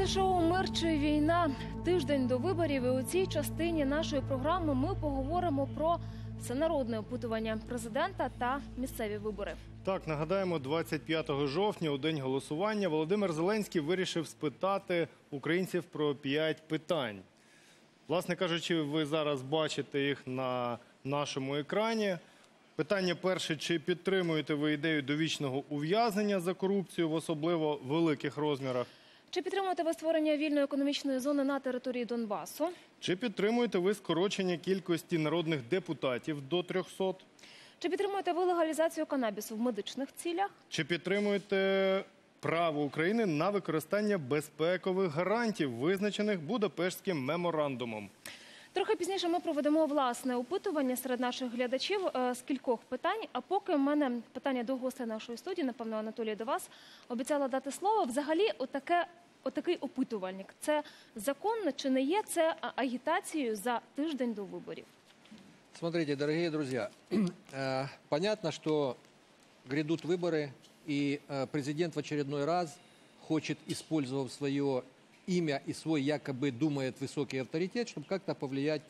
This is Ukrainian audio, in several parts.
Це шоу «Мир чи війна?» Тиждень до виборів, і у цій частині нашої програми ми поговоримо про всенародне опитування президента та місцеві вибори. Так, нагадаємо, 25 жовтня, у день голосування, Володимир Зеленський вирішив спитати українців про 5 питань. Власне кажучи, ви зараз бачите їх на нашому екрані. Питання перше: чи підтримуєте ви ідею довічного ув'язнення за корупцію в особливо великих розмірах? Чи підтримуєте ви створення вільної економічної зони на території Донбасу? Чи підтримуєте ви скорочення кількості народних депутатів до 300? Чи підтримуєте ви легалізацію канабісу в медичних цілях? Чи підтримуєте право України на використання безпекових гарантій, визначених Будапештським меморандумом? Трохи пізніше ми проведемо власне опитування серед наших глядачів з кількох питань. А поки в мене питання до гостей нашої студії, напевно, Анатолій, до вас. Обіцяла дати слово. Взагалі, отакий опитувальник – це законно чи не є це агітацією за тиждень до виборів? Смотрите, дорогие друзья, понятно, что грядут выборы, и президент в очередной раз хочет, использовав свое имя и свой якобы думает высокий авторитет, чтобы как-то повлиять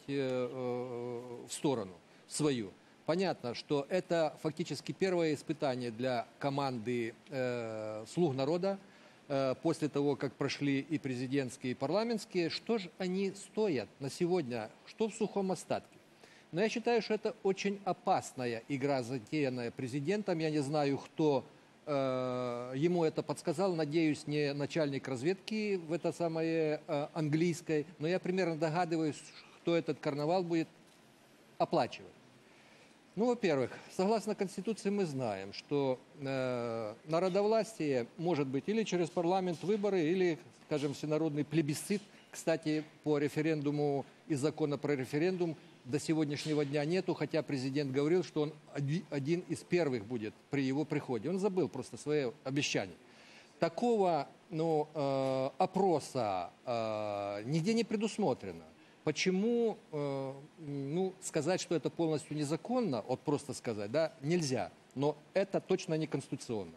в сторону свою. Понятно, что это фактически первое испытание для команды «Слуг народа», после того, как прошли и президентские, и парламентские. Что же они стоят на сегодня, что в сухом остатке? Но я считаю, что это очень опасная игра, затеянная президентом. Я не знаю, кто ему это подсказал. Надеюсь, не начальник разведки в это самое английской. Но я примерно догадываюсь, кто этот карнавал будет оплачивать. Ну, во-первых, согласно Конституции мы знаем, что народовластие может быть или через парламент, выборы, или, скажем, всенародный плебисцит. Кстати, по референдуму и закона про референдум до сегодняшнего дня нету, хотя президент говорил, что он один из первых будет при его приходе. Он забыл просто свое обещание. Такого опроса нигде не предусмотрено. Почему, сказать, что это полностью незаконно, вот просто сказать, да, нельзя, но это точно не конституционно.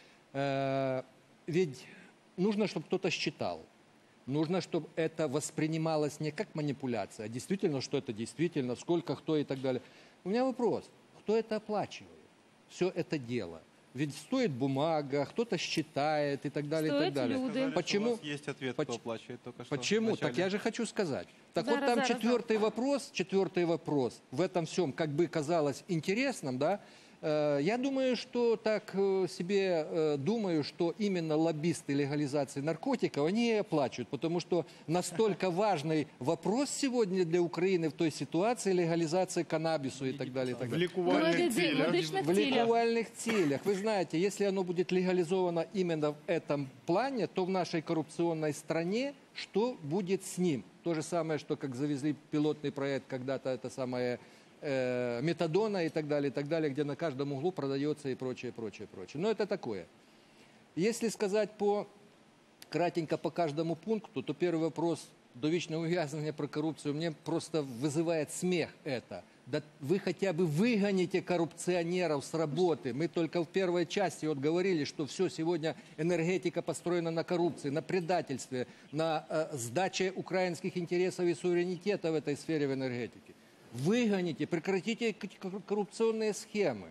Ведь нужно, чтобы кто-то считал. Нужно, чтобы это воспринималось не как манипуляция, а действительно, что это действительно, сколько, кто и так далее. У меня вопрос, кто это оплачивает, все это дело? Ведь стоит бумага, кто-то считает и так далее, стоит и так далее. люди. Сказали, Почему? У вас есть ответ, кто оплачивает только что. Почему? Так я же хочу сказать. Так Зараз, вот там зараз. четвертый вопрос в этом всем, как бы казалось интересным, да? Я думаю, что так себе думаю, что именно лоббисты легализации наркотиков, они и оплачивают, потому что настолько важный вопрос сегодня для Украины в той ситуации легализации каннабису и так далее. И так В далее. лікувальних цілях. медичних В цілях. ликувальных целях. Вы знаете, если оно будет легализовано именно в этом плане, то в нашей коррупционной стране что будет с ним? То же самое, что как завезли пилотный проект когда-то, это самое метадона и так далее, где на каждом углу продается и прочее, прочее, прочее. Но это такое. Если сказать кратенько по каждому пункту, то первый вопрос довічного ув'язнення про коррупцию, мне просто вызывает смех это. Да вы хотя бы выгоните коррупционеров с работы. Мы только в первой части вот говорили, что все, сегодня энергетика построена на коррупции, на предательстве, на сдаче украинских интересов и суверенитета в этой сфере в энергетике. Выгоните, прекратите коррупционные схемы.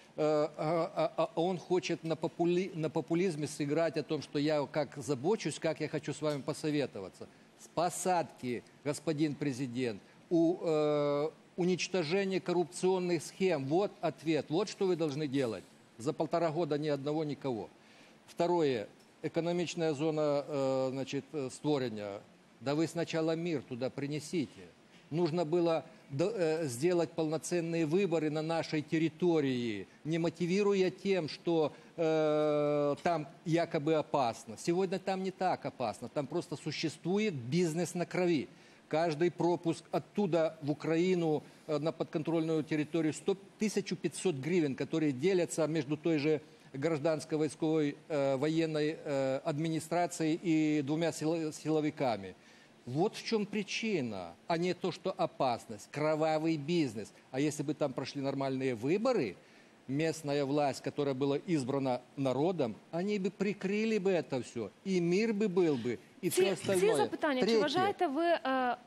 Он хочет на популизме сыграть о том, что я как забочусь, как я хочу с вами посоветоваться. С посадки, господин президент, уничтожение коррупционных схем. Вот ответ. Вот что вы должны делать. За 1,5 года ни одного, никого. Второе. Экономичная зона, створения. Да вы сначала мир туда принесите. Нужно было сделать полноценные выборы на нашей территории, не мотивируя тем, что там якобы опасно. Сегодня там не так опасно, там просто существует бизнес на крови. Каждый пропуск оттуда в Украину на подконтрольную территорию 1500 гривен, которые делятся между той же гражданской войсковой военной администрацией и 2 силовиками. Вот в чем причина, а не то, что опасность, кровавый бизнес. А если бы там прошли нормальные выборы, местная власть, которая была избрана народом, они бы прикрыли бы это все. И мир бы был бы, и все Ці остальное. запитання, чи Третье. вважаєте ви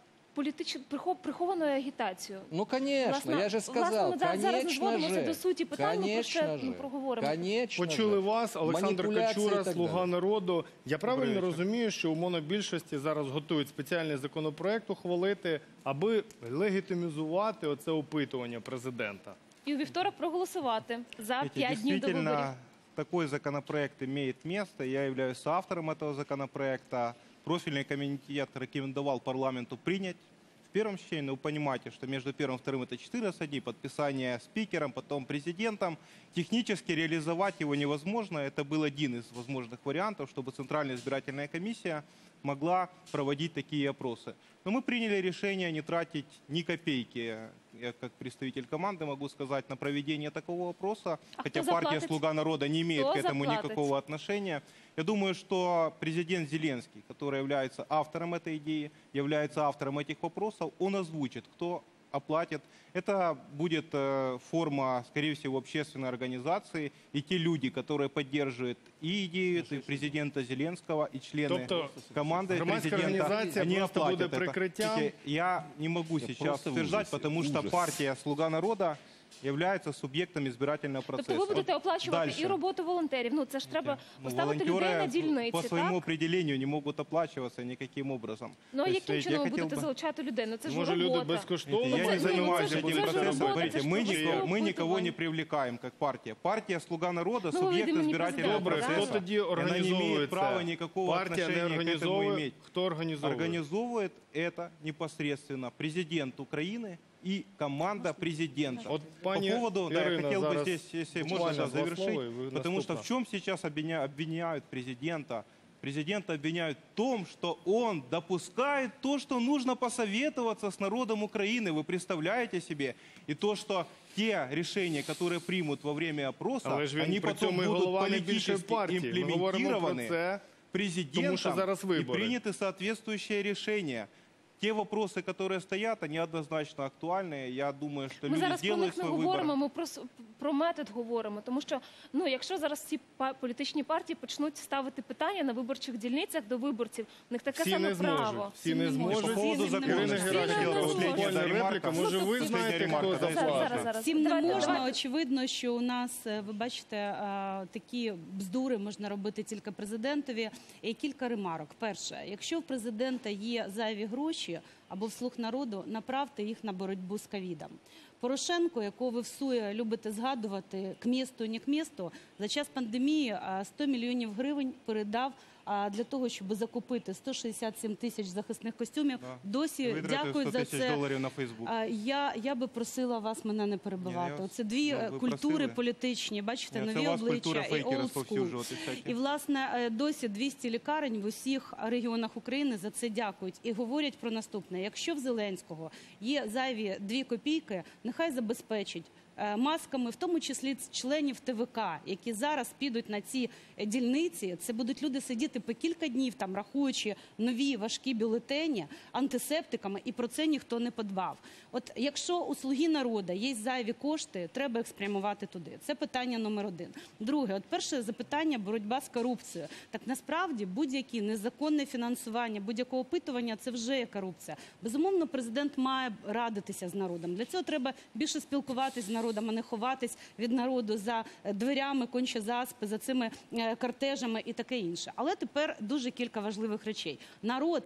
прихованою агітацією? Ну, конечно, Власне, я же сказал, ми зараз конечно зводимося же, до суті питання, ми про це конечно же, проговоримо. конечно Почули же. вас, Олександр Маніпуляції і Качура, так «Слуга далі. народу». Я правильно вечір. розумію, що у монобільшості зараз готують спеціальний законопроект ухвалити, аби легітимізувати оце опитування президента? І у вівторок проголосувати за Видите, 5 днів до виборів. действительно, такой законопроект имеет место. Я являюсь автором этого законопроекта. Профильный комитет рекомендовал парламенту принять в первом чтении. Но вы понимаете, что между первым и вторым это 14 дней, подписание спикером, потом президентом. Технически реализовать его невозможно. Это был один из возможных вариантов, чтобы Центральная избирательная комиссия могла проводить такие опросы. Но мы приняли решение не тратить ни копейки. Я как представитель команды могу сказать, на проведение такого опроса, А хотя кто партия заплатит? «Слуга народа» не имеет Кто к этому заплатит? никакого отношения. Я думаю, что президент Зеленский, который является автором этой идеи, является автором этих вопросов, он озвучит, кто оплатит. Это будет форма, скорее всего, общественной организации. И те люди, которые поддерживают и идею и президента Зеленского, и члены Тобто команды громадська президента, організація они просто буде оплатят это. прикриттям? Видите, я не могу сейчас просто в утверждать, ужасе. потому что Ужас. партия «Слуга народа» является субъектом избирательного процесса. Тобто ви будете оплачувати Дальше. і роботу волонтерів. Ну це ж треба Ну, поставити людей на дільниці, по своему так? определению не могут оплачиваться никаким образом. Ну а То есть, яким я чином ви хотел будете бы- залучати людей? Ну це ж Може, люди робота. безкоштовно? Я це- не ну, занимаюсь це ж- этим це ж процессом. робота, Смотрите, це ж мы, професійне мы никого опитування. не привлекаем как партия. Партия «Слуга народа» Ну, ви субъект від імені избирательного президента, Добре, да? хто процесса. тоді И она не організовує имеет права це? никакого Партія не отношения к этому організовує? иметь. Хто організовує? Организовывает это непосредственно президент Украины и команда президента. Вот, По пани поводу, да, я Ирина, хотел бы зараз здесь, если можно, буквально сейчас два завершить, слова, и вы потому что наступно. в чем сейчас обвиняют президента? Президента обвиняют в том, что он допускает то, что нужно посоветоваться с народом Украины. Вы представляете себе? И то, что те решения, которые примут во время опроса, Але ж він они при потом цьому і будут голова найбільшої политически партії. Ми говоримо про имплементированы це. президентом Тому що зараз и вибори. приняты соответствующие решения. Те вопросы, которые стоят, они однозначно актуальны. Я думаю, что Ми люди зараз про сделают них не свой выбор. говоримо, ми про метод говоримо. Тому що, ну, якщо зараз ці політичні партії почнуть ставити питання на виборчих дільницях до виборців, в них таке Всі саме не зможуть. право. Всі не По зможуть. поводу Всі не закона, Ірина можуть. Геращенко, Всі не буквально можуть. репліка. Може, ви Слухайте, знаєте, ремарка, хто дайте заплатить? Зараз. Всім не Давайте, можна. давайте. Очевидно, що у нас, ви бачите, такі бздури можна робити тільки президентові. І кілька ремарок. Перше, якщо в президента є зайві гроші або в «Слуг народу», направте їх на боротьбу з ковідом. Порошенко, якого ви всує любите згадувати, к місту, не к місту, за час пандемії 100 мільйонів гривень передав для того, щоб закупити 167 тисяч захисних костюмів. Да. Досі Витратив дякують 100 за тисяч це. доларів на Фейсбук. Я би просила вас мене не перебивати. Ні, я Оце дві вас- ви культури просили. політичні, бачите, Ні, це нові у вас культура обличчя і фейки олдскул. розповсюджувати всякі. І, власне, досі 200 лікарень в усіх регіонах України за це дякують. І говорять про наступне. Якщо в Зеленського є зайві 2 копійки, нехай забезпечить масками, в тому числі членів ТВК, які зараз підуть на ці дільниці. Це будуть люди сидіти по кілька днів, там рахуючи нові важкі бюлетені антисептиками, і про це ніхто не подбав. От якщо у «Слуги народу» є зайві кошти, треба їх спрямувати туди. Це питання номер 1. Друге, от перше запитання – боротьба з корупцією. Так насправді будь-яке незаконне фінансування, будь-яке опитування – це вже є корупція. Безумовно, президент має радитися з народом. Для цього треба більше спілкуватись з народом, а не ховатись від народу за дверями конче-заспи, за цими кортежами і таке інше. Але тепер дуже кілька важливих речей. Народ,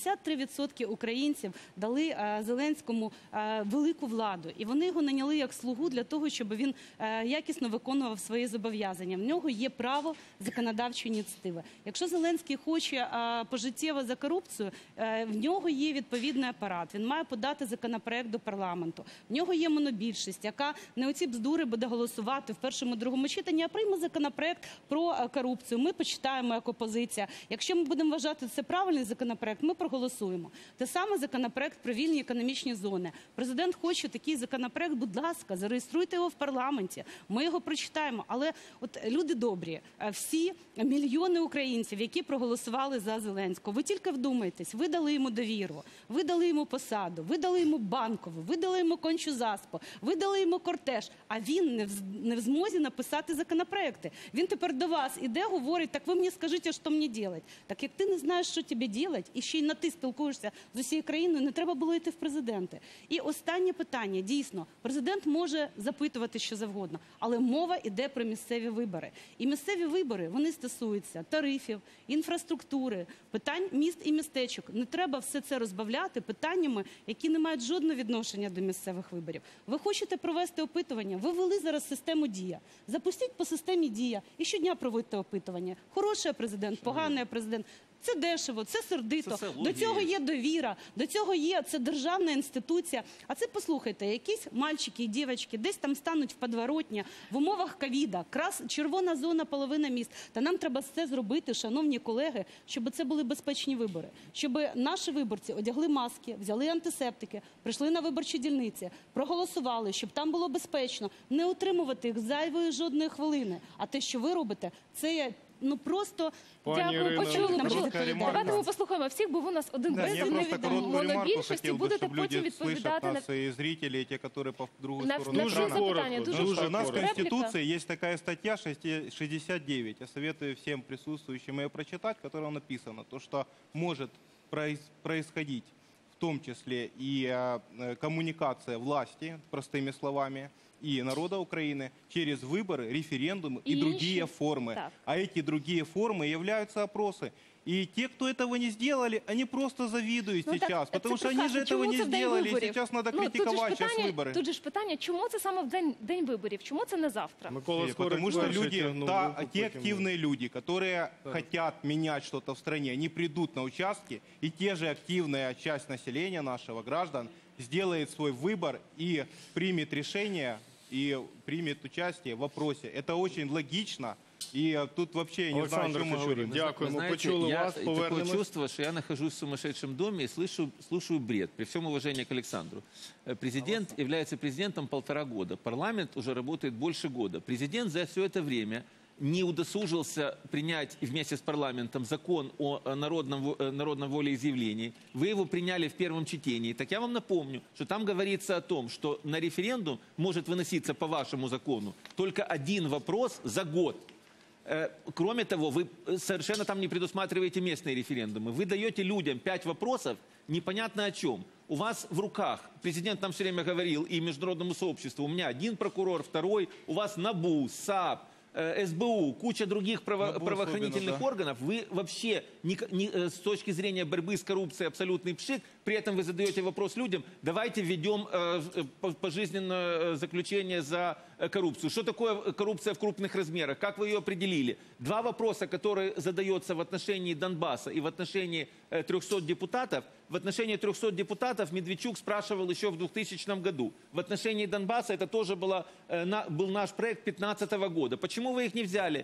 73% українців дали Зеленському велику владу. І вони його наняли як слугу для того, щоб він якісно виконував свої зобов'язання. В нього є право законодавчої ініціативи. Якщо Зеленський хоче пожиттєво за корупцію, в нього є відповідний апарат. Він має подати законопроект до парламенту. В нього є монобільшість, яка не оці бздури буде голосувати в першому, другому читанні, а прийме законопроект про корупцію. Ми почитаємо як опозиція. Якщо ми будемо вважати це правильний законопроект, ми проголосуємо. Те саме законопроект про вільні економічні зони. Президент хоче такий законопроект, будь ласка, зареєструйте його в парламенті. Ми його прочитаємо. Але от люди добрі, всі мільйони українців, які проголосували за Зеленського, ви тільки вдумайтесь, ви дали йому довіру, ви дали йому посаду, ви дали йому Банкову, ви дали йому кончу-заспу, ви дали йому теж. А він не в змозі написати законопроекти. Він тепер до вас іде, говорить, так ви мені скажіть, що мені робити. Так як ти не знаєш, що тобі робити, і ще й на ти спілкуєшся з усією країною, не треба було йти в президенти. І останнє питання. Дійсно, президент може запитувати що завгодно, але мова йде про місцеві вибори. І місцеві вибори, вони стосуються тарифів, інфраструктури, питань міст і містечок. Не треба все це розбавляти питаннями, які не мають жодного відношення до місцевих виборів. Ви хочете провести опитування? Ви ввели зараз систему «Дія». Запустіть по системі «Дія» і щодня проводьте опитування. Хороший президент, поганий президент. Це дешево, це сердито, до цього є довіра, до цього є, це державна інституція. А це, послухайте, якісь мальчики і дівчатки десь там стануть в подворотні в умовах ковіда, червона зона, половина міст. Та нам треба все зробити, шановні колеги, щоб це були безпечні вибори. Щоб наші виборці одягли маски, взяли антисептики, прийшли на виборчі дільниці, проголосували, щоб там було безпечно, не утримувати їх зайвої жодної хвилини. А те, що ви робите, це є просто... Пані Дякую, Ірино, почули. короткая ремарка. Давайте ми послухаємо всіх, бо у нас один Да, я представник просто короткую ремарку монобільшості. хотел бы, Будете чтобы потім люди слышат відповідати на... нас и зрители, и те, которые по другую На сторону всі Дуже экрана. запитання. коротко, Дуже дуже Слушай, у нас в коротко. Конституции есть такая статья 69. Я советую всем присутствующим ее прочитать, в которой написано, то, что может происходить в том числе и коммуникация власти, простыми словами, и народа Украины через выборы, референдумы и И другие еще- формы. так. А эти другие формы являются опросы. И те, кто этого не сделали, они просто завидуют Ну, так, сейчас, це потому что они же прекрасно. этого Чому не це в день сделали, и виборів? сейчас надо Тут же ж критиковать сейчас питання- выборы. Тут же ж питання, чому це саме в день виборів? Чому це не завтра? Микола Скорик Потому что перший люди, тягнув те руку, потім активные люди, которые хотят менять что-то в стране, они придут на участки, и те же активная часть населения нашего, граждан, сделает свой выбор и примет решение, и примет участие в вопросе. Это очень логично, и тут вообще я не знаю, о Олександр чем мы Кучура, говорим. дякуємо. Вы знаете, Почули я вас, такое повернемось. чувство, что я нахожусь в сумасшедшем доме и слушаю бред, при всем уважении к Александру. Президент является президентом 1,5 года, парламент уже работает больше года. Президент за все это время не удосужился принять вместе с парламентом закон о народном волеизъявлении. Вы его приняли в первом чтении. Так я вам напомню, что там говорится о том, что на референдум может выноситься по вашему закону только один вопрос за год. Кроме того, вы совершенно там не предусматриваете местные референдумы. Вы даете людям 5 вопросов, непонятно о чем. У вас в руках, президент нам все время говорил, и международному сообществу, у меня один прокурор, второй, у вас НАБУ, САП, СБУ, куча других правоохранительных особенно, да. органов. Вы вообще с точки зрения борьбы с коррупцией абсолютный пшик. При этом вы задаете вопрос людям, давайте введем пожизненное заключение за коррупцию. Что такое коррупция в крупных размерах? Как вы ее определили? 2 вопроса, которые задаются в отношении Донбасса и в отношении 300 депутатов. В отношении 300 депутатов Медведчук спрашивал еще в 2000 году. В отношении Донбасса это тоже был наш проект 2015 года. Почему вы их не взяли?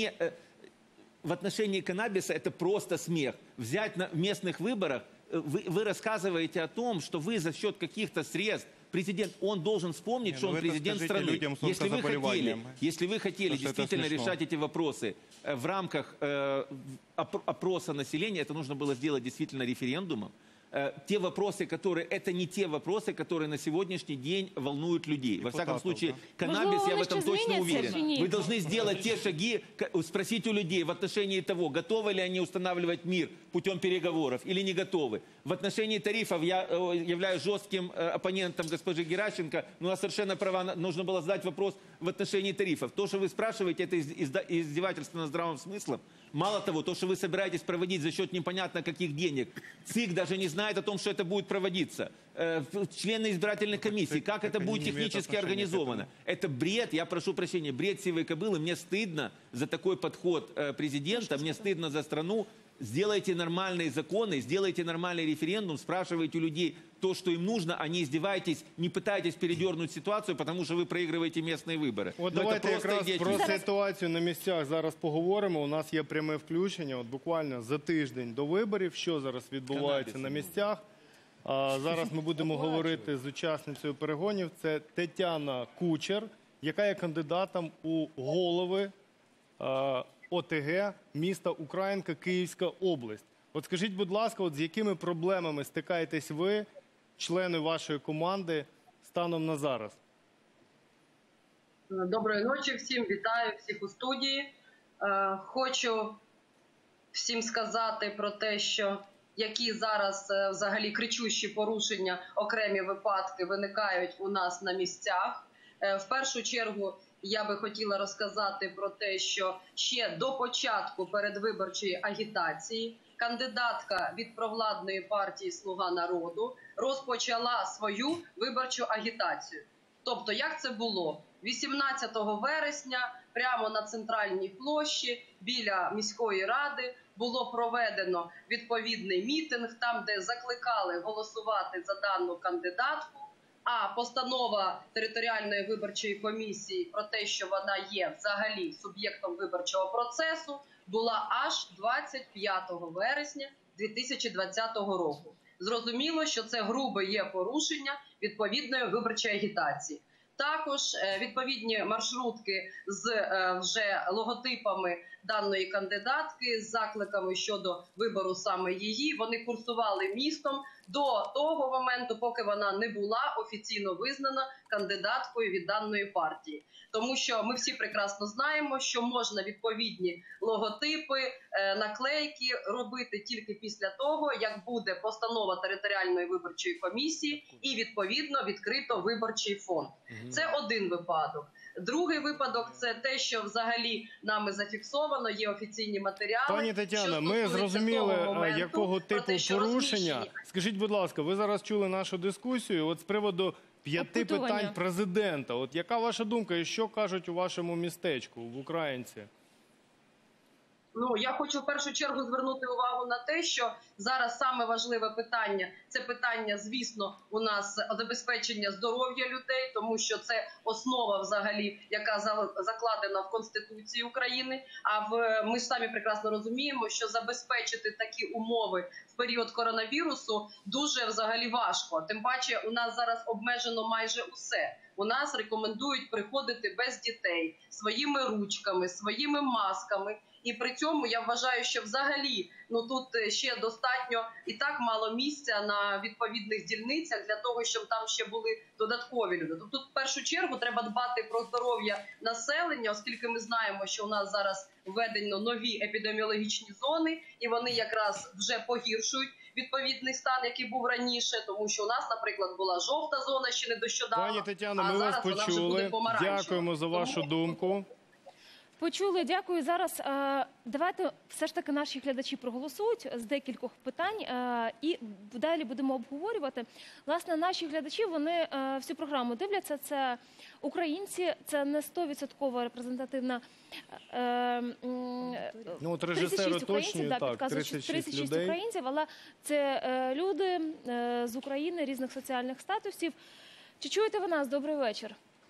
В отношении каннабиса это просто смех. Взять на местных выборах, вы рассказываете о том, что вы за счет каких-то средств, президент, он должен вспомнить, Не, что ну он вы это президент скажите страны. людям с Если онкозаболеванием. вы хотели Потому что это действительно смешно. решать эти вопросы в рамках опроса населения, это нужно было сделать действительно референдумом. Те вопросы, это не те вопросы, которые на сегодняшний день волнуют людей. Во всяком Депутатов, случае, да. каннабис, Возможно, я в этом еще точно изменится уверен. или нет? Вы должны сделать те шаги, спросить у людей в отношении того, готовы ли они устанавливать мир путем переговоров или не готовы. В отношении тарифов я являюсь жестким оппонентом госпожи Геращенко, но она совершенно права, нужно было задать вопрос в отношении тарифов. То, что вы спрашиваете, это издевательство над здравым смыслом. Мало того, то, что вы собираетесь проводить за счет непонятно каких денег, ЦИК даже не знает о том, что это будет проводиться. Члены избирательных комиссий, как это они будет не имеют технически отношения к этому. организовано. Это бред, я прошу прощения, бред сивой кобылы. Мне стыдно за такой подход президента, мне стыдно за страну. Сделайте нормальные законы, сделайте нормальный референдум, спрашивайте у людей то, что им нужно, а не издевайтесь, не пытайтесь передернуть ситуацию, потому что вы проигрываете местные выборы. От Но это давайте просто якраз идиотизм. про ситуацію на місцях зараз поговоримо. У нас є пряме включення. От буквально за тиждень до виборів, що зараз відбувається на місцях. Зараз ми будемо говорити з учасницею перегонів. Це Тетяна Кучер, яка є кандидатом у голови ОТГ міста Українка, Київська область. От скажіть, будь ласка, от з якими проблемами стикаєтесь ви, члени вашої команди, станом на зараз? Доброї ночі всім, вітаю всіх у студії. Хочу всім сказати про те, що які зараз взагалі кричущі порушення, окремі випадки виникають у нас на місцях. В першу чергу я би хотіла розказати про те, що ще до початку передвиборчої агітації кандидатка від провладної партії «Слуга народу» розпочала свою виборчу агітацію. Тобто, як це було? 18 вересня прямо на центральній площі біля міської ради було проведено відповідний мітинг, там, де закликали голосувати за дану кандидатку, а постанова територіальної виборчої комісії про те, що вона є взагалі суб'єктом виборчого процесу, була аж 25 вересня 2020 року. Зрозуміло, що це грубе є порушення відповідної виборчої агітації. Також відповідні маршрутки з вже логотипами даної кандидатки, з закликами щодо вибору саме її, вони курсували містом до того моменту, поки вона не була офіційно визнана кандидаткою від даної партії. Тому що ми всі прекрасно знаємо, що можна відповідні логотипи, наклейки робити тільки після того, як буде постанова територіальної виборчої комісії і відповідно відкрито виборчий фонд. Це один випадок. Другий випадок – це те, що взагалі нами зафіксовано, є офіційні матеріали. Пані Тетяно, ми зрозуміли, якого типу порушення. Скажіть, будь ласка, ви зараз чули нашу дискусію от з приводу 5 питань президента. От яка ваша думка і що кажуть у вашому містечку, в Українці? Я хочу в першу чергу звернути увагу на те, що зараз саме важливе питання – це питання, звісно, у нас забезпечення здоров'я людей, тому що це основа взагалі, яка закладена в Конституції України. А ми ж самі прекрасно розуміємо, що забезпечити такі умови в період коронавірусу дуже взагалі важко. Тим паче у нас зараз обмежено майже усе. У нас рекомендують приходити без дітей, своїми ручками, своїми масками. І при цьому я вважаю, що взагалі тут ще достатньо і так мало місця на відповідних дільницях для того, щоб там ще були додаткові люди. Тобто тут в першу чергу треба дбати про здоров'я населення, оскільки ми знаємо, що у нас зараз введено нові епідеміологічні зони, і вони якраз вже погіршують відповідний стан, який був раніше, тому що у нас, наприклад, була жовта зона ще не дощодавно, Пані Тетяно, а ми вас зараз вона вже буде почули. помаранчева. Дякуємо за вашу думку. Почули, дякую. Зараз давайте все ж таки наші глядачі проголосують з декількох питань і далі будемо обговорювати. Власне, наші глядачі, вони всю програму дивляться, це українці, це не 100% репрезентативна От режисер 36 українців, уточнює, так, підказують, 36 людей. українців, але це люди з України, різних соціальних статусів. Чи чуєте ви нас? Добрий вечір.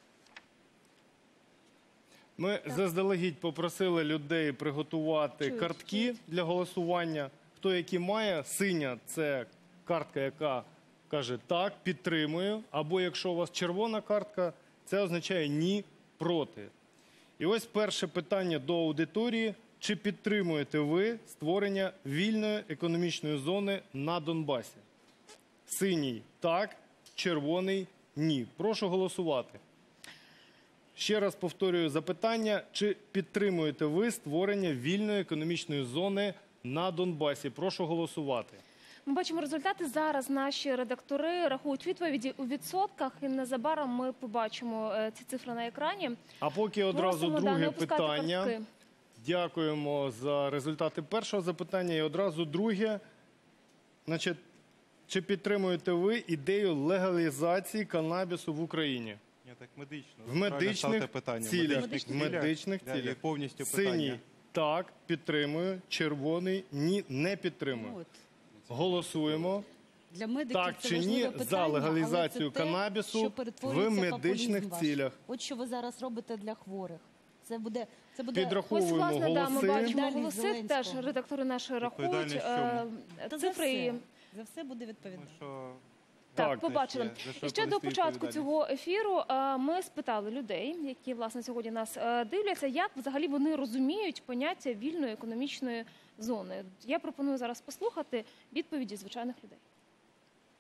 Ми заздалегідь попросили людей приготувати картки для голосування. Хто які має, синя – це картка, яка каже «так, підтримую», або якщо у вас червона картка, це означає «ні, проти». І ось перше питання до аудиторії. Чи підтримуєте ви створення вільної економічної зони на Донбасі? Синій – так, червоний – ні. Прошу голосувати. Ще раз повторюю запитання, чи підтримуєте ви створення вільної економічної зони на Донбасі? Прошу голосувати. Ми бачимо результати. Зараз наші редактори рахують відповіді у відсотках, і незабаром ми побачимо ці цифри на екрані. А поки одразу Просимо, друге не опускати питання. картки. Дякуємо за результати першого запитання. І одразу друге. Значить, чи підтримуєте ви ідею легалізації канабісу в Україні? Ні, так медично. В медичних цілях. В медичних цілях. Повністю питання. Синій – так, підтримую. Червоний – ні, не підтримую. Голосуємо. Для медиків Так це чи ні важливе питання, за легалізацію але це те, канабісу що перетворюється в медичних популізм ваш. цілях? От що ви зараз робите для хворих. Це буде Підраховуємо Ось, власне, да, ми голоси. бачимо Відповідальність голоси, Зеленського. теж редактори наші рахують Відповідальність в Та цифри. за все буде відповідати. Так, Так, побачили. за що І ще до понести початку відповідальність? цього ефіру ми спитали людей, які, власне, сьогодні нас дивляться, як взагалі вони розуміють поняття вільної економічної зони. Я пропоную зараз послухати відповіді звичайних людей.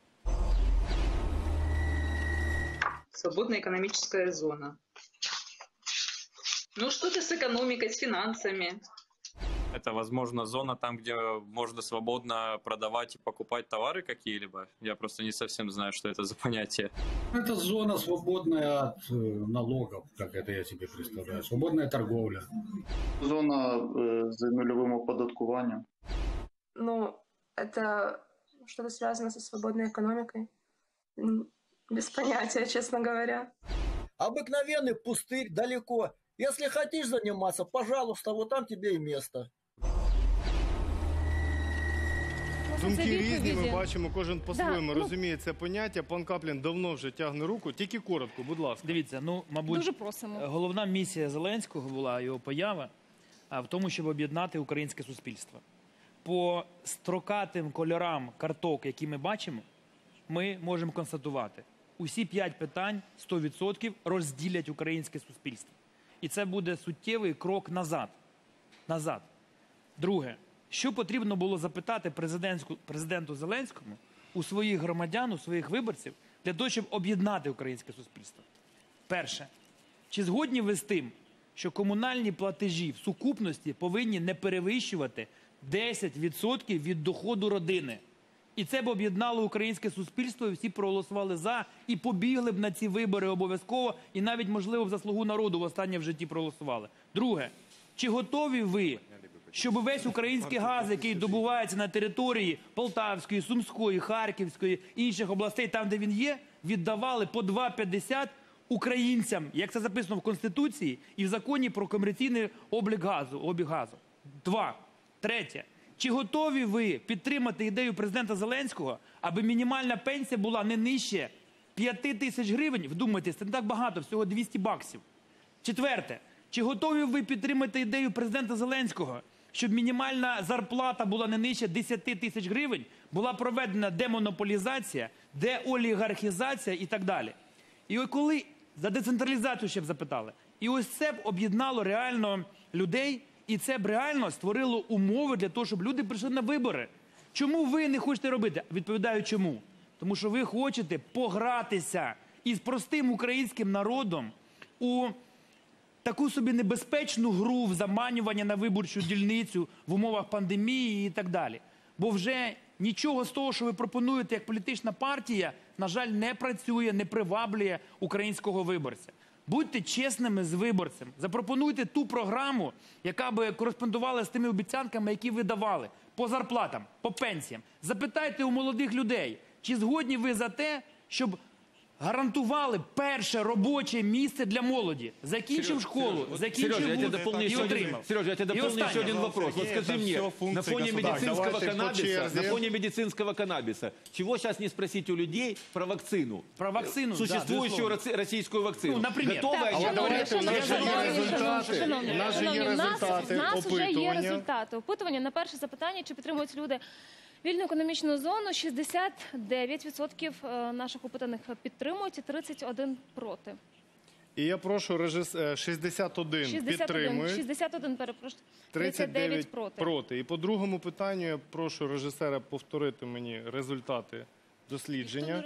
Свободная экономическая зона. Ну, что-то с экономикой, с финансами. Это, возможно, зона там, где можно свободно продавать и покупать товары какие-либо. Я просто не совсем знаю, что это за понятие. Это зона, свободная от налогов, как это я себе представляю. Свободная торговля. Зона з нульовим оподаткуванням. Ну, это что-то связано со свободной экономикой. Без понятия, честно говоря. Обыкновенный пустырь далеко. Если хотишь заниматься, пожалуйста, вот там тебе и место. Думки це різні, ми відповіді. бачимо, кожен по-своєму Да, розуміє це поняття. Пан Каплін давно вже тягне руку. Тільки коротко, будь ласка. Дивіться, ну, мабуть, Дуже просимо. головна місія Зеленського була, його поява, в тому, щоб об'єднати українське суспільство. По строкатим кольорам карток, які ми бачимо, ми можемо констатувати, усі 5 питань 100% розділять українське суспільство. І це буде суттєвий крок назад. Друге, що потрібно було запитати президенту Зеленському у своїх громадян, у своїх виборців, для того, щоб об'єднати українське суспільство? Перше, чи згодні ви з тим, що комунальні платежі в сукупності повинні не перевищувати 10% від доходу родини? І це б об'єднало українське суспільство, і всі проголосували за, і побігли б на ці вибори обов'язково, і навіть, можливо, в заслугу народу востаннє в житті проголосували. Друге, чи готові ви, щоб весь український газ, який добувається на території Полтавської, Сумської, Харківської, інших областей, там, де він є, віддавали по 2,50 українцям, як це записано в Конституції і в Законі про комерційний обіг газу? Третє. Чи готові ви підтримати ідею президента Зеленського, аби мінімальна пенсія була не нижче 5 тисяч гривень? Вдумайтесь, це не так багато, всього 200 баксів. Четверте. Чи готові ви підтримати ідею президента Зеленського, щоб мінімальна зарплата була не нижче 10 тисяч гривень, була проведена демонополізація, деолігархізація і так далі? І коли за децентралізацію ще б запитали, і ось це б об'єднало реально людей, і це б реально створило умови для того, щоб люди прийшли на вибори. Чому ви не хочете робити? Відповідаю, чому? Тому що ви хочете погратися із простим українським народом у таку собі небезпечну гру в заманювання на виборчу дільницю в умовах пандемії і так далі. Бо вже нічого з того, що ви пропонуєте як політична партія, на жаль, не працює, не приваблює українського виборця. Будьте чесними з виборцем. Запропонуйте ту програму, яка би кореспондувала з тими обіцянками, які ви давали. По зарплатам, по пенсіям. Запитайте у молодих людей, чи згодні ви за те, щоб гарантували перше робоче місце для молоді. Закінчив школу, закінчив вуз і отримав. Сережа, я тебе дополню еще один вопрос. Вот скажи мне, на фоне медицинского каннабиса, чего сейчас не спросить у людей про вакцину? Про вакцину, Существующую российскую вакцину. Ну, например. Готовы они? Давайте, у нас же є вже є опитування. результати опитування. На перше запитання, чи підтримують люди вільну економічну зону, 69% наших опитаних підтримують і 31 проти. І я прошу 61 підтримують, 61, перепрошую, 39 проти. І по другому питанню я прошу режисера повторити мені результати дослідження.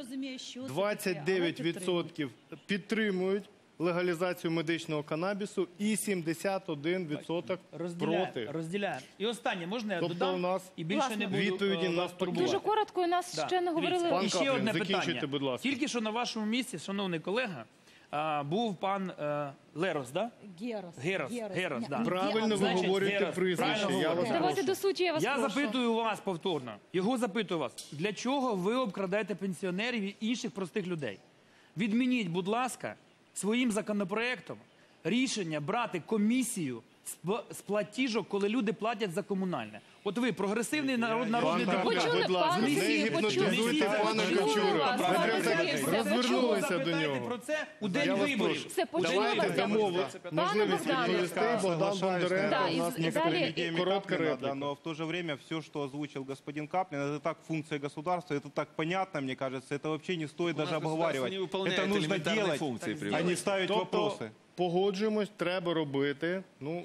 29% підтримують легалізацію медичного канабісу і 71% проти. Розділяємо. І останнє, можна я Тобто додам? у нас І більше не буду відповіді нас турбувати. Дуже коротко, у нас ще не говорили. Пан І ще Каплін, одне закінчуйте, питання. будь ласка. Тільки що на вашому місці, шановний колега, був пан Лерос, да? Герос, да. Правильно ви Значить, говорите Герос, прізвище. правильно Я вас говорите. Давайте до суті, я вас Я прошу. запитую вас повторно, його запитую вас, для чого ви обкрадаєте пенсіонерів і інших простих людей? Відмініть, будь ласка, своїм законопроектом рішення брати комісію з платіжок, коли люди платять за комунальне. От ви, прогресивний народний депутат. Почули, будь ласка, пане не Сергію, гіпнотизуйте почули. пана Почули Качура. вас, Ви пане прям Сергію, так все, розвернулися почули. до Запитайте нього. про це у Я день вас виборів. прошу. Все, почули Давайте вас. дамо можливість Богдане. відповісти. Богдан Бондаренко, Да, у нас і некоторі далі- идеями короткая Каплина, реплика. да, но в то же время все, что озвучил господин Каплин, это так функция государства, это так понятно, мне кажется, это вообще не стоит даже обговаривать. не выполняет Это нужно элементарные делать, функции. а не ставить Тобто вопросы. погоджуємось, треба робити. Ну,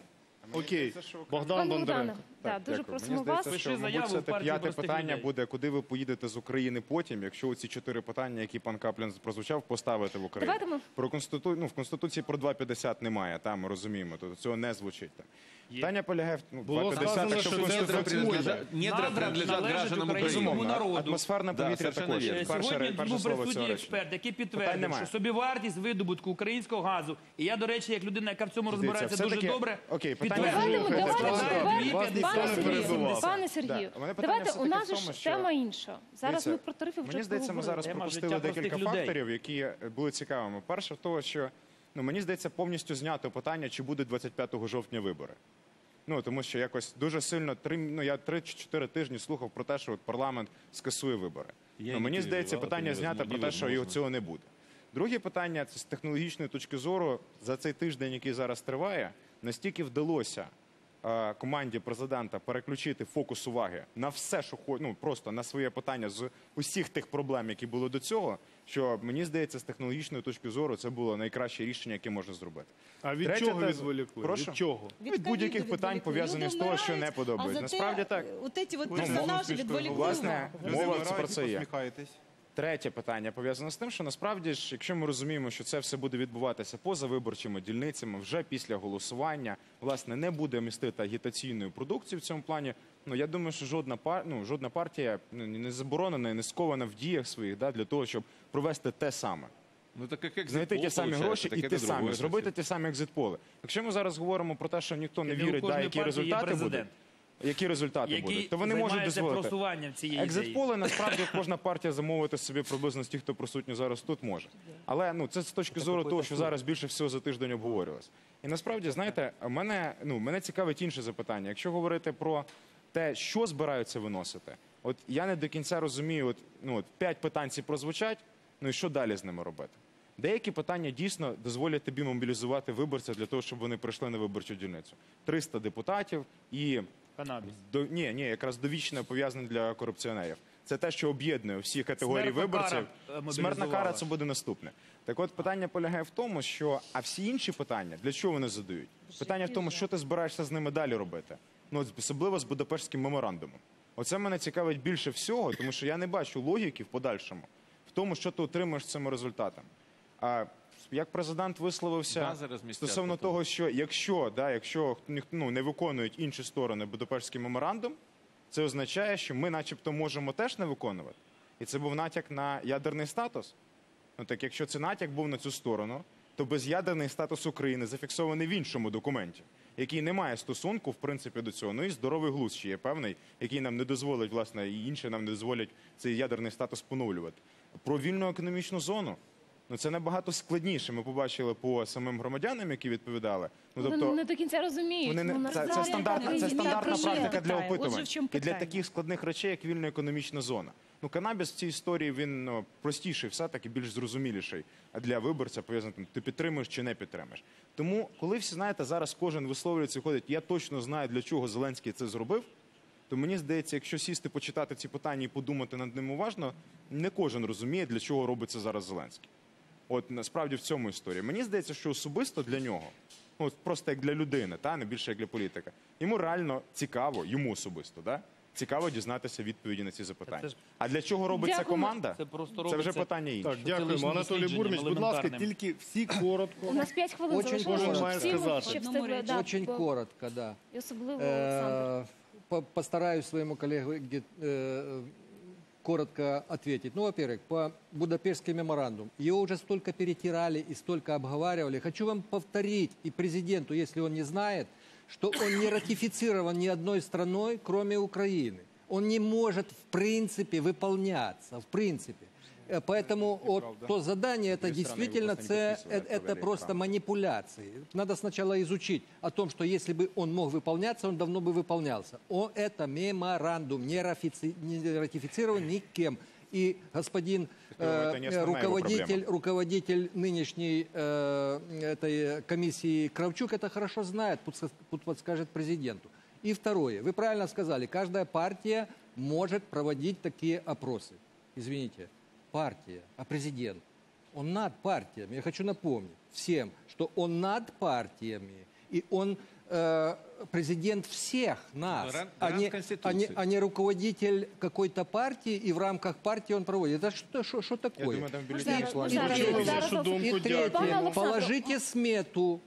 Окей, Богдан Пане Бондаренко. Богдане, да, дуже Дякую. просимо Мені вас. здається, що, Пиши заяву мабуть, це в партію п'яте простих питання людей. буде, куди ви поїдете з України потім, якщо ці 4 питання, які пан Каплін прозвучав, поставити в Україну. Давайте ми- Про в Конституції про 2,50 немає, там ми розуміємо, то цього не звучить. Там. Питання полягає в Було 2,50, сказано, якщо що в це Конституції Недра принадлежат гражданам українському Украины. народу. атмосферне Да, повітря совершенно також. вірно. Перше Сьогодні був слово присутній цього речення. експерт, який Питань підтвердив, немає. що собівартість видобутку українського газу, і я, до речі, як людина, яка в цьому розбирається дуже все-таки- добре, окей, питання підтверджую, дуже Давайте, Давайте, давайте давайте, тепер, вас ніхто пане не Сергію, перебивав. пане Сергію, Да. У мене питання давайте, у все-таки нас в же тому, ж що- тема інша. Зараз Дивіться, ми про тарифи вже Мені здається, ми зараз Тема пропустили життя декілька простих людей. факторів, які були цікавими. Перше, того, що мені здається, повністю знято питання, чи буде 25 жовтня вибори. Тому що якось дуже сильно я 3-4 тижні слухав про те, що от парламент скасує вибори. Мені здається, питання знято про те, що цього не буде. Друге питання це з технологічної точки зору за цей тиждень, який зараз триває, настільки вдалося команді президента переключити фокус уваги на все, що просто на своє питання з усіх тих проблем, які були до цього, що мені здається, з технологічної точки зору це було найкраще рішення, яке можна зробити. А від Третя чого теза. відволікли? Прошу? Від чого? Від будь-яких питань, пов'язаних з того, що не подобається. Насправді так. Вот эти вот Ну, персонажи відволікли Власне, увагу. мова про це є. Посміхаєтесь. Третє питання пов'язане з тим, що насправді ж, якщо ми розуміємо, що це все буде відбуватися поза виборчими дільницями, вже після голосування, власне, не буде містити агітаційної продукції в цьому плані. Я думаю, що жодна партія не заборонена і не скована в діях своїх для того, щоб провести те саме. Так как Знайти ті самі гроші і ті самі, зробити ті самі екзит-поли. Якщо ми зараз говоримо про те, що ніхто не вірить, які результати будуть, який то вони можуть займається дозволити. просуванням цієї ідеї. Екзит-поли, насправді, кожна партія замовити собі приблизно з тих, хто присутній зараз тут, може. Але це з точки зору того, що зараз більше всього за тиждень обговорювалось. І насправді, знаєте, мене цікавить інше запитання. Якщо говорити про те, що збираються виносити, от я не до кінця розумію, 5 питань ці прозвучать, і що далі з ними робити? Деякі питання дійсно дозволять тобі мобілізувати виборців для того, щоб вони прийшли на виборчу дільницю. 300 депутатів і... Канабіс. Ні, якраз довічне пов'язане для корупціонерів. Це те, що об'єднує всі категорії Смертна виборців. кара, мобілізувала. Смертна кара – це буде наступне. Так от, питання полягає в тому, що... А всі інші питання, для чого вони задають? Питання в тому, що ти збираєшся з ними далі робити. Особливо з Будапештським меморандумом. Оце мене цікавить більше всього, тому що я не бачу логіки в подальшому в тому, що ти отримаєш цими результатами. Як президент висловився стосовно того, що якщо не виконують інші сторони Будапештський меморандум, це означає, що ми начебто можемо теж не виконувати. І це був натяк на ядерний статус. Так якщо це натяк був на цю сторону, то без'ядерний статус України зафіксований в іншому документі, який не має стосунку, в принципі, до цього. І здоровий глузд ще є певний, який нам не дозволить, власне, і інші нам не дозволять цей ядерний статус поновлювати. Про вільну економічну зону. Це набагато складніше. Ми побачили по самим громадянам, які відповідали. Вони не до кінця розуміють. Це стандартна практика для Отже, опитувань. в чому І для питання? таких складних речей, як вільна економічна зона. Канабіс в цій історії, він простіший все-таки, більш зрозуміліший для виборця, пов'язаний, ти підтримуєш чи не підтримуєш. Тому, коли всі, знаєте, зараз кожен висловлюється і ходить, я точно знаю, для чого Зеленський це зробив, то мені здається, якщо сісти, почитати ці питання і подумати над ним уважно, не кожен розуміє, для чого робиться зараз Зеленський. От насправді в цьому історії. Мені здається, що особисто для нього, просто як для людини, не більше як для політика, йому реально цікаво, йому особисто, цікаво дізнатися відповіді на ці запитання. А для чого робиться команда, це вже питання інше. Так, дякуємо. Анатолій Бурміч, будь ласка, тільки всі коротко. У нас 5 хвилин Очень залишилося. має Всі сказати. ще встигли, Очень коротко, да. І особливо Олександр. Постараюсь своему коллеге коротко ответить. Во-первых, по Будапештский меморандум. Его уже столько перетирали и столько обговаривали. Хочу вам повторить и президенту, если он не знает, что он не ратифицирован ни одной страной, кроме Украины. Он не может в принципе выполняться, в принципе. Поэтому то задание, это действительно это просто манипуляции. Надо сначала изучить о том, что если бы он мог выполняться, он давно бы выполнялся. Это меморандум, не ратифицирован никем. И господин руководитель нынешней этой комиссии Кравчук это хорошо знает, тут подскажет президенту. И второе, вы правильно сказали, каждая партия может проводить такие опросы. Извините. Партия, а президент, он над партиями. Я хочу напомнить всем, что он над партиями, и он президент всех нас, Гарант а Конституции. не руководитель какой-то партии, и в рамках партии он проводит. Это что такое? думаю, там в бюллетені Зараз, слова зараз, не Почули зараз. вашу думку, И дякую. Пане третье, Олександре, положите смету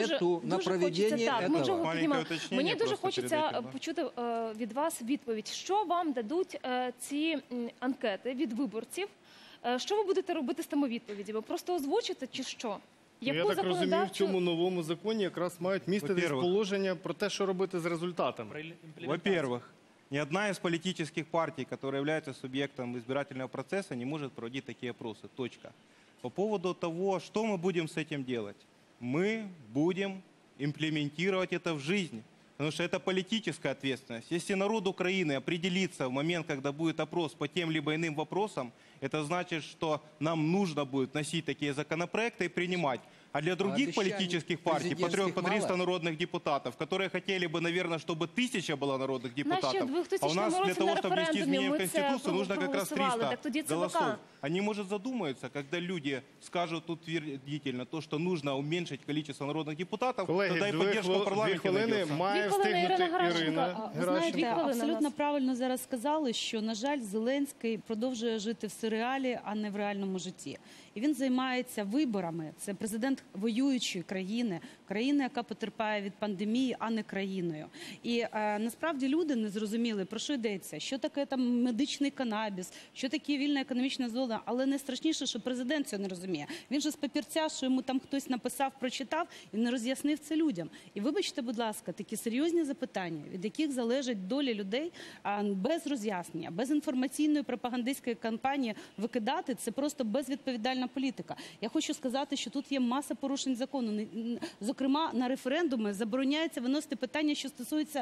на дуже проведение хочеться, так, ми вже этого. його Маленьке піднімемо. уточнення Мені дуже просто перед хочеться этим, да. почути від вас відповідь. Що вам дадуть ці анкети від виборців? Що ви будете робити з тими відповідями? Просто озвучите чи що? Ну, я так розумію, в цьому новому законі якраз мають міститись Во-первых. положення про те, що робити з результатами. Во-первых, ни одна из политических партий, которая является субъектом избирательного процесса, не может проводить такие опросы. Точка. По поводу того, что мы будем с этим делать, мы будем имплементировать это в жизнь. Потому что это политическая ответственность. Если народ Украины определится в момент, когда будет опрос по тем либо иным вопросам, это значит, что нам нужно будет носить такие законопроекты и принимать. А для других обещаний политических партий, по 300 президентских мало. народных депутатов, которые хотели бы, наверное, чтобы 1000 было народных депутатов, в 2000 а у нас для році того, на чтобы внести референдумі изменения в ми це Конституцию, нужно как раз проголосували. 300 Так тоді ЦВК. голосов. Они, может, задумаются, когда люди скажут утвердительно то, что нужно уменьшить количество народных депутатов, Колеги, тогда и 2 поддержка в парламенте хвилини найдется. має 2 хвилини, встигнути Ірина Геращенко. Ірина Ви знаєте, Геращенко. хвилини абсолютно нас. правильно зараз сказали, що, на жаль, Зеленський продовжує жити в серіалі, а не в реальному житті. І він займається виборами. Це президент воюючої країни, країни, яка потерпає від пандемії, а не країною. І насправді люди не зрозуміли, про що йдеться, що таке там медичний канабіс, що таке вільна економічна зона. Але найстрашніше, що президент цього не розуміє. Він же з папірця, що йому там хтось написав, прочитав і не роз'яснив це людям. І вибачте, будь ласка, такі серйозні запитання, від яких залежить доля людей, без роз'яснення, без інформаційної пропагандистської кампанії викидати, це просто безвідповідальна політика. Я хочу сказати, що тут є маса порушень закону. Зокрема, на референдуми забороняється виносити питання, що стосуються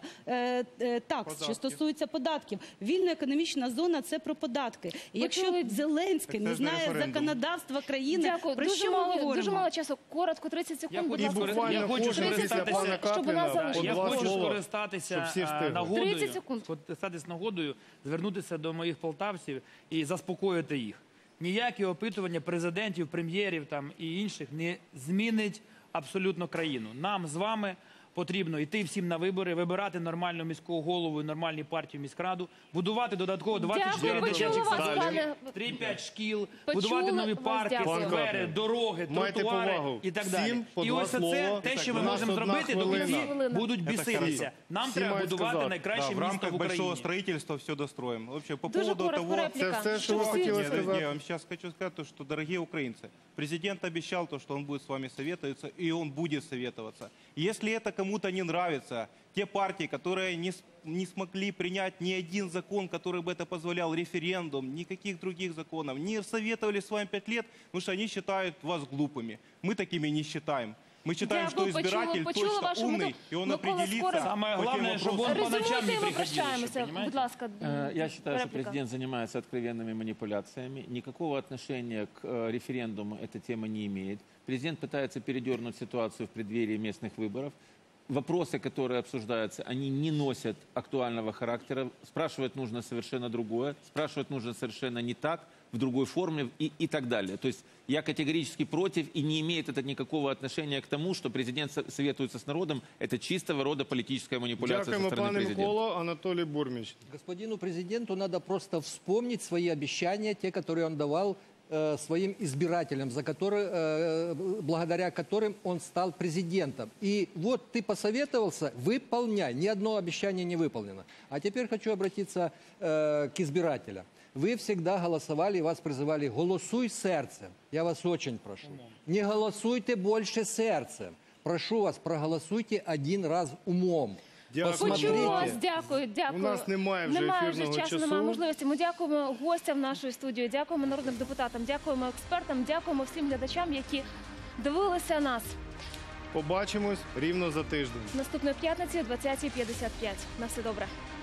такс, що стосуються податків. Вільна економічна зона – це про податки. І якщо Зеленський не знає законодавства країни, Дякую. про що ми говоримо? Дуже мало часу. Коротко, 30 секунд, будь І ласка. буквально хочу кожен після скористатися, пана щоб у нас Капліна по залишилось. Я 2 хочу слова, щоб скористатися всі встигли. нагодою, 30 секунд. скористатись нагодою, звернутися до моїх полтавців і заспокоїти їх. Ніякі опитування президентів, прем'єрів там і інших не змінить абсолютно країну. Нам з вами потрібно йти всім на вибори, вибирати нормальну міського голову і нормальні партії в міськраду, будувати додатково 24 Дякую, почула дитячих вас, садочки, пане. 3-5 шкіл, Почули будувати нові вас, парки, дякую. сквери, дороги, Майте тротуари повагу. і так Всім далі. по І 2 ось це слова. те, що ми У нас можемо 1 зробити, доки хвилина. всі будуть Это біситися. хорошо. Нам Всі треба мають будувати сказати. найкраще В місто рамках в большого Україні. строительства все достроим. Вообще, по Дуже поводу коротко того... репліка. Це все, що ви Що хотіли Нет, сказати. я вам сейчас хочу сказать, то, что, дорогие украинцы, президент обещал то, что он будет с вами советоваться, и он будет советоваться. Если это кому-то не нравится, те партии, которые не смогли принять ни один закон, который бы это позволял, референдум, никаких других законов, не советовали с вами 5 лет, потому что они считают вас глупыми. Мы такими не считаем. Мы считаем, Дякую, что избиратель почула точно вашу умный, мету. и он Микола определится Скорик. Самое по тем главное, чтобы вопросам. он по ночам Резюмуйте, не і ми приходили еще, прощаємося. понимаете? Будь ласка, Я считаю, что репліка. президент занимается откровенными манипуляциями. Никакого отношения к референдуму эта тема не имеет. Президент пытается передернуть ситуацию в преддверии местных выборов. Вопросы, которые обсуждаются, они не носят актуального характера. Спрашивать нужно совершенно другое. Спрашивать нужно совершенно не так, в другой форме и так далее. То есть я категорически против, и не имеет это никакого отношения к тому, что президент советуется с народом. Это чистого рода политическая манипуляция со Дякуємо, стороны пане президента. Микола. Анатолій Бурміч. Господину президенту надо просто вспомнить свои обещания, те, которые он давал своим избирателям, благодаря которым он стал президентом. И вот ты посоветовался, выполняй. Ни одно обещание не выполнено. А теперь хочу обратиться к избирателям. Вы всегда голосовали и вас призывали: голосуй сердцем. Я вас очень прошу. Не голосуйте больше сердцем. Прошу вас, проголосуйте один раз умом. Почула вас, дякую, дякую. У нас немає вже ефірного часу, часу. немає можливості. Ми дякуємо гостям нашої студії, дякуємо народним депутатам, дякуємо експертам, дякуємо всім глядачам, які дивилися нас. Побачимось рівно за тиждень. Наступної п'ятниці о 20:55. На все добре.